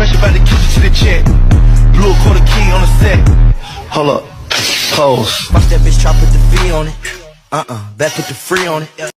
pressure by the kitchen to the check. Blew a quarter key on the set. Hold up, pose. Watch that bitch try put the V on it. Back put the free on it.